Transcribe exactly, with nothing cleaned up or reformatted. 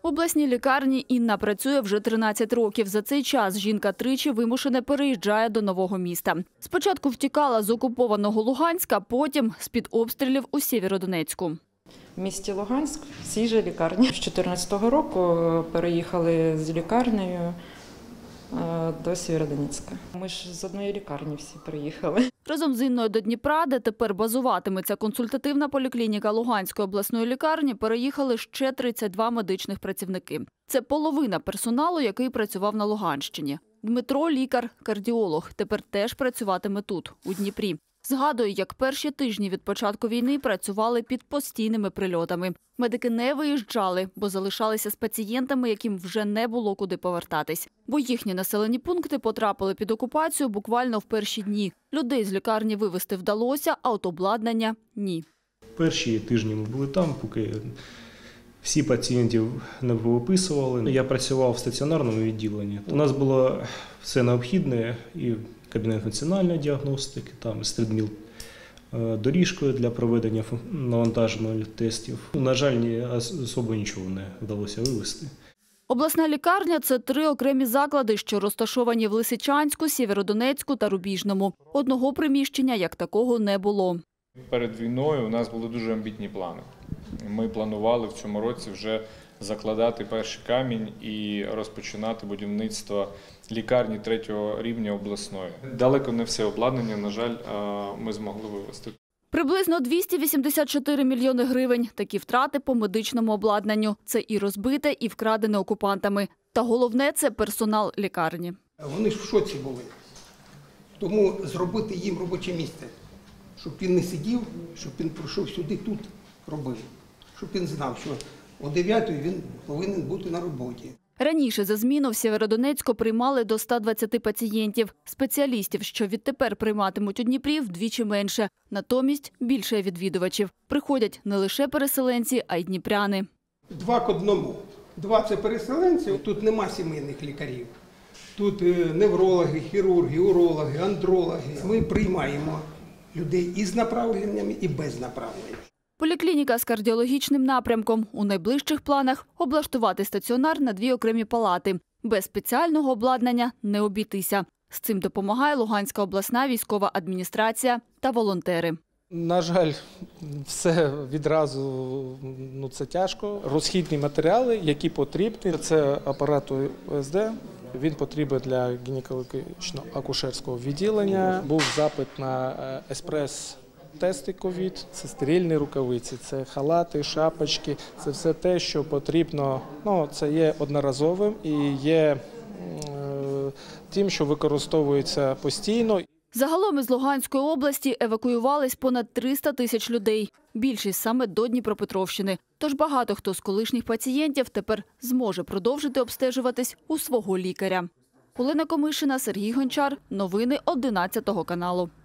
В обласній лікарні Інна працює вже тринадцять років. За цей час жінка тричі вимушено переїжджає до нового міста. Спочатку втікала з окупованого Луганська, потім з-під обстрілів у Сєвєродонецьку. В місті Луганськ, в цій же лікарні. З дві тисячі чотирнадцятого року переїхали з лікарнею до Сєвєродонецька. Ми ж з одної лікарні всі приїхали. Разом з Інною до Дніпра, де тепер базуватиметься консультативна поліклініка Луганської обласної лікарні, переїхали ще тридцять два медичних працівники. Це половина персоналу, який працював на Луганщині. Дмитро – лікар-кардіолог. Тепер теж працюватиме тут, у Дніпрі. Згадує, як перші тижні від початку війни працювали під постійними прильотами. Медики не виїжджали, бо залишалися з пацієнтами, яким вже не було куди повертатись. Бо їхні населені пункти потрапили під окупацію буквально в перші дні. Людей з лікарні вивезти вдалося, а от обладнання – ні. Перші тижні ми були там, поки всі пацієнтів не виписували. Я працював в стаціонарному відділенні. У нас було все необхідне і кабінет національної діагностики, там стрітміл доріжкою для проведення навантажувальних тестів. На жаль, особо нічого не вдалося вивезти. Обласна лікарня – це три окремі заклади, що розташовані в Лисичанську, Сєвєродонецьку та Рубіжному. Одного приміщення як такого не було. Перед війною у нас були дуже амбітні плани. Ми планували в цьому році вже закладати перший камінь і розпочинати будівництво лікарні третього рівня обласної. Далеко не все обладнання, на жаль, ми змогли вивезти. Приблизно двісті вісімдесят чотири мільйони гривень. Такі втрати по медичному обладнанню. Це і розбите, і вкрадене окупантами. Та головне – це персонал лікарні. Вони ж в шоці були. Тому зробити їм робоче місце, щоб він не сидів, щоб він прийшов сюди, тут робив. Щоб він знав, що о дев'ятій він повинен бути на роботі. Раніше за зміну в Сєвєродонецьку приймали до ста двадцяти пацієнтів. Спеціалістів, що відтепер прийматимуть у Дніпрі, вдвічі менше. Натомість більше відвідувачів. Приходять не лише переселенці, а й дніпряни. Два к одному. Два – це переселенці. Тут нема сімейних лікарів. Тут неврологи, хірурги, урологи, андрологи. Ми приймаємо людей із направленнями, і без направлення. Поліклініка з кардіологічним напрямком. У найближчих планах – облаштувати стаціонар на дві окремі палати. Без спеціального обладнання не обійтися. З цим допомагає Луганська обласна військова адміністрація та волонтери. На жаль, все відразу ну, це тяжко. Розхідні матеріали, які потрібні, це апарат У С Д. Він потрібен для гінекологічно-акушерського відділення. Був запит на еспрес тести ковід, це стерильні рукавиці, це халати, шапочки, це все те, що потрібно, ну, це є одноразовим і є е, тим, що використовується постійно. Загалом із Луганської області евакуювались понад триста тисяч людей. Більшість саме до Дніпропетровщини. Тож багато хто з колишніх пацієнтів тепер зможе продовжити обстежуватись у свого лікаря. Олена Комишина, Сергій Гончар. Новини одинадцятого каналу.